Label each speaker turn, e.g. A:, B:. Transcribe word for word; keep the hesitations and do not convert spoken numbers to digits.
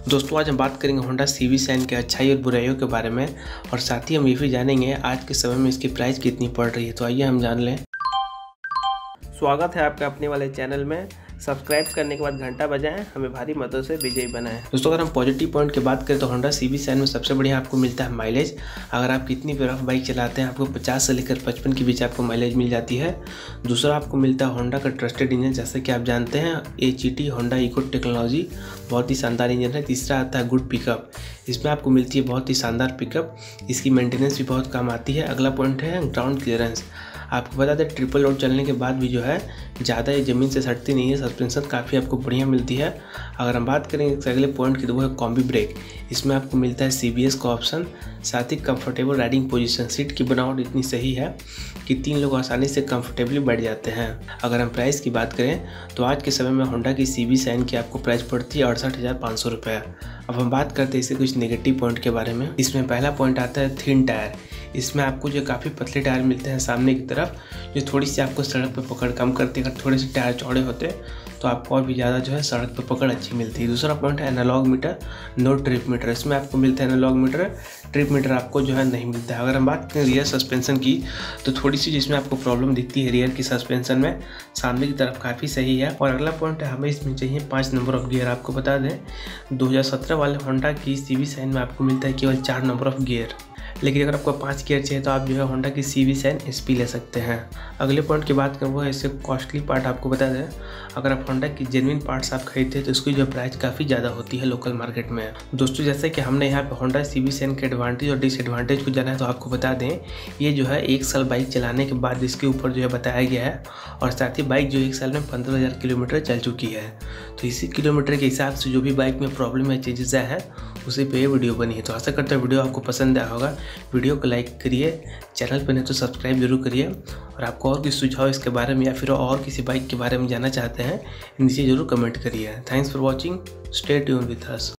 A: दोस्तों आज हम बात करेंगे होंडा सीवी शाइन के अच्छाई और बुराइयों के बारे में और साथ ही हम ये भी जानेंगे आज के समय में इसकी प्राइस कितनी पड़ रही है। तो आइए हम जान लें। स्वागत है आपका अपने वाले चैनल में। सब्सक्राइब करने के बाद घंटा बजाएं, हमें भारी मतों से विजयी बनाएं। दोस्तों अगर हम पॉजिटिव पॉइंट की बात करें तो होंडा सीवी शाइन में सबसे बढ़िया आपको मिलता है माइलेज। अगर आप कितनी भी रफ बाइक चलाते हैं आपको पचास से लेकर पचपन के बीच आपको माइलेज मिल जाती है। दूसरा आपको मिलता है होंडा का ट्रस्टेड इंजन, जैसे कि आप जानते हैं H E T Honda eco technology बहुत ही शानदार इंजन है। तीसरा आता है गुड पिकअप, इसमें आपको मिलती है बहुत ही शानदार पिकअप, इसकी मेंटेनेंस भी बहुत कम आती है। अगला पॉइंट है ग्राउंड क्लियरेंस। आपको बता दें ट्रिपल लोड चलने के बाद भी जो है ज़्यादा ये ज़मीन से सटती नहीं है, सस्पेंशन काफ़ी आपको बढ़िया मिलती है। अगर हम बात करें इस अगले पॉइंट की तो वो है कॉम्बी ब्रेक। इसमें आपको मिलता है सी बी एस का ऑप्शन, साथ ही कंफर्टेबल राइडिंग पोजीशन। सीट की बनावट इतनी सही है कि तीन लोग आसानी से कंफर्टेबली बैठ जाते हैं। अगर हम प्राइस की बात करें तो आज के समय में होंडा की सीवी शाइन की आपको प्राइस पड़ती है अड़सठ हज़ार पाँच सौ रुपये। अब हम बात करते हैं इससे कुछ नेगेटिव पॉइंट के बारे में। इसमें पहला पॉइंट आता है थिन टायर। इसमें आपको जो काफ़ी पतले टायर मिलते हैं सामने की तरफ, जो थोड़ी सी आपको सड़क पे पकड़ कम करती है। अगर थोड़े से टायर चौड़े होते तो आपको और भी ज़्यादा जो है सड़क पे पकड़ अच्छी मिलती है। दूसरा पॉइंट है analogue meter, no trip meter. इसमें आपको मिलता है एनालॉग मीटर, ट्रिप मीटर आपको जो है नहीं मिलता है। अगर हम बात करें रियर सस्पेंशन की तो थोड़ी सी जिसमें आपको प्रॉब्लम दिखती है रियर की सस्पेंशन में, सामने की तरफ काफ़ी सही है। और अगला पॉइंट है हमें इसमें चाहिए पाँच नंबर ऑफ गियर। आपको बता दें दो हज़ार सत्रह वाले होंडा की सीवी शाइन में आपको मिलता है केवल चार नंबर ऑफ गियर, लेकिन अगर आपको पाँच गियर चाहिए तो आप जो है होंडा की सीवी शाइन एस पी ले सकते हैं। अगले पॉइंट की बात करें वो है इससे कॉस्टली पार्ट। आपको बता दें अगर आप होंडा की जेन्युइन पार्ट्स आप खरीदते हैं तो इसकी जो प्राइस काफ़ी ज़्यादा होती है लोकल मार्केट में। दोस्तों जैसे कि हमने यहाँ पे होंडा सीवी शाइन के एडवांटेज और डिसएडवांटेज को जाना है तो आपको बता दें ये जो है एक साल बाइक चलाने के बाद इसके ऊपर जो है बताया गया है, और साथ ही बाइक जो एक साल में पंद्रह हज़ार किलोमीटर चल चुकी है। तो इसी किलोमीटर के हिसाब से जो भी बाइक में प्रॉब्लम या चेंजेस आए हैं उसी पे ये वीडियो बनी है। तो आशा करता हूँ वीडियो आपको पसंद आया होगा। वीडियो को लाइक करिए, चैनल पर नहीं तो सब्सक्राइब जरूर करिए, और आपको और किसी सुझाव इसके बारे में या फिर और किसी बाइक के बारे में जानना चाहते हैं नीचे जरूर कमेंट करिए। Thanks for watching, stay tuned with us.